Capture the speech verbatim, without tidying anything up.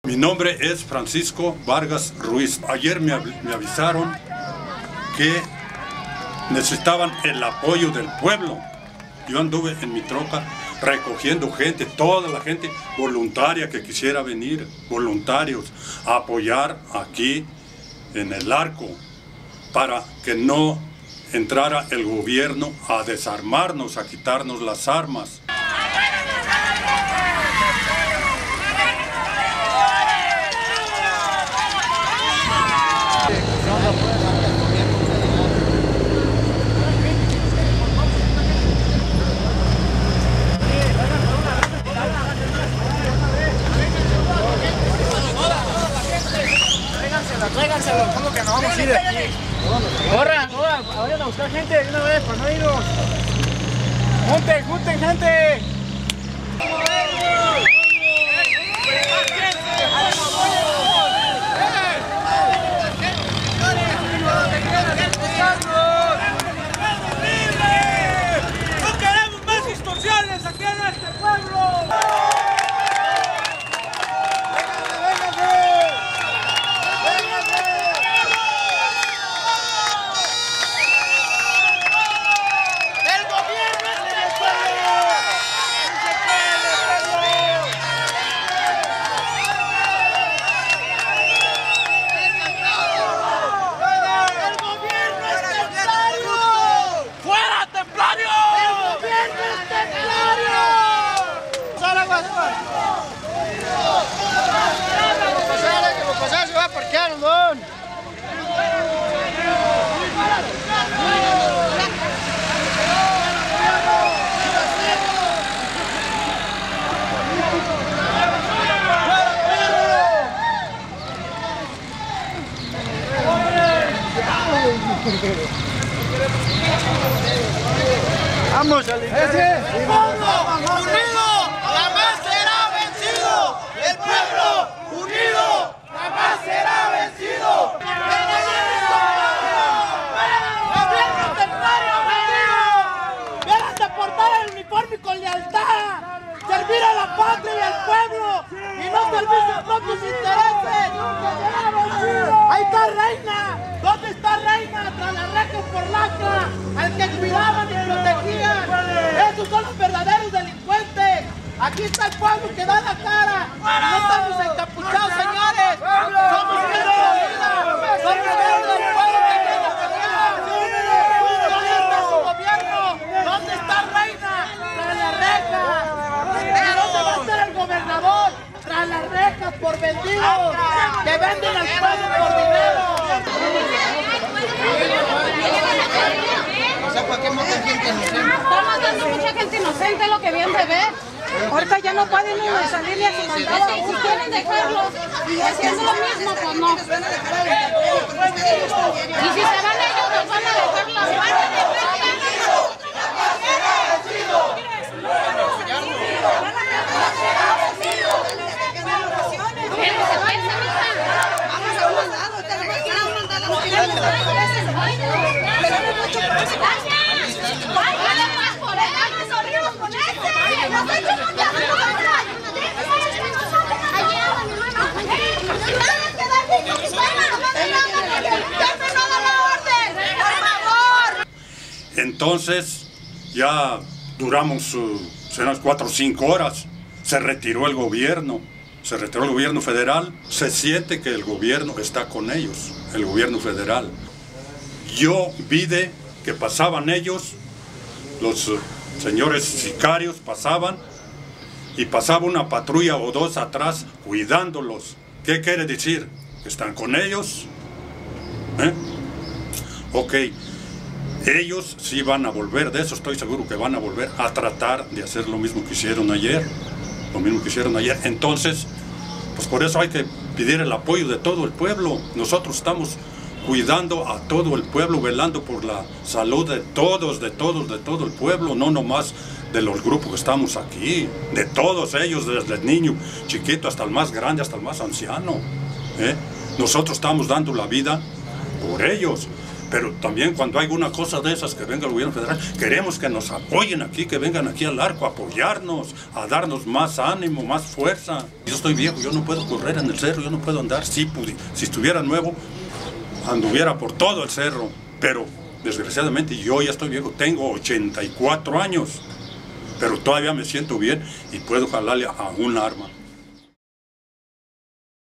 Mi nombre es Francisco Vargas Ruiz. Ayer me, me avisaron que necesitaban el apoyo del pueblo. Yo anduve en mi troca recogiendo gente, toda la gente voluntaria que quisiera venir, voluntarios, a apoyar aquí en el Arco, para que no entrara el gobierno a desarmarnos, a quitarnos las armas. Tráiganselo, ¿cómo que no vamos a ir de aquí? Corran, corran, vayan a buscar gente de una vez para no irnos. Junten, junten gente. ¡No queremos más distorsiones aquí en este pueblo! Vamos a limpiar. ¡El pueblo unido jamás será vencido! ¡El pueblo unido jamás será vencido! ¡Gobierno templario venido! ¡Verás de portar el uniforme con lealtad! ¡Servir a la patria y al pueblo! ¡Y no servir sus propios intereses! ¡Ahí está Reina! ¿Dónde está Reina? Tras la reja por laca, al que cuidaban y protegían. Esos son los verdaderos delincuentes. Aquí está el pueblo que da la cara. No estamos encapuchados, señores. Somos gente de vida. Somos gente del pueblo que quiere pelear. ¿Dónde está su gobierno? ¿Dónde está Reina? Tras la reja. ¿Y dónde va a estar el gobernador? Tras las rejas por vendidos que venden al pueblo por dinero. O sea, ¿para qué matan gente inocente? Están matando mucha gente inocente, lo que bien se ve. Ahorita ya no pueden ni salir ni a su mandado. Si quieren dejarlos y haciendo lo mismo, pues no. Y si se van ellos, nos van a dejar las manos. Vamos a un mandado, te van a ir a un mandado. Entonces ya duramos uh, unas cuatro o cinco horas. Se retiró el gobierno, se retiró el gobierno federal. Se siente que el gobierno está con ellos, el gobierno federal. Yo vi de que pasaban ellos, los uh, señores sicarios pasaban, y pasaba una patrulla o dos atrás cuidándolos. ¿Qué quiere decir? ¿Que están con ellos? ¿Eh? Ok, ellos sí van a volver, de eso estoy seguro que van a volver a tratar de hacer lo mismo que hicieron ayer, lo mismo que hicieron ayer. Entonces, pues por eso hay que pedir el apoyo de todo el pueblo. Nosotros estamos cuidando a todo el pueblo, velando por la salud de todos, de todos, de todo el pueblo, no nomás de los grupos que estamos aquí, de todos ellos, desde el niño chiquito hasta el más grande, hasta el más anciano. ¿eh? Nosotros estamos dando la vida por ellos. Pero también cuando hay una cosa de esas que venga el gobierno federal, queremos que nos apoyen aquí, que vengan aquí al arco a apoyarnos, a darnos más ánimo, más fuerza. Yo estoy viejo, yo no puedo correr en el cerro, yo no puedo andar. Sí, pude. Si estuviera nuevo, anduviera por todo el cerro. Pero desgraciadamente yo ya estoy viejo, tengo ochenta y cuatro años. Pero todavía me siento bien y puedo jalarle a un arma.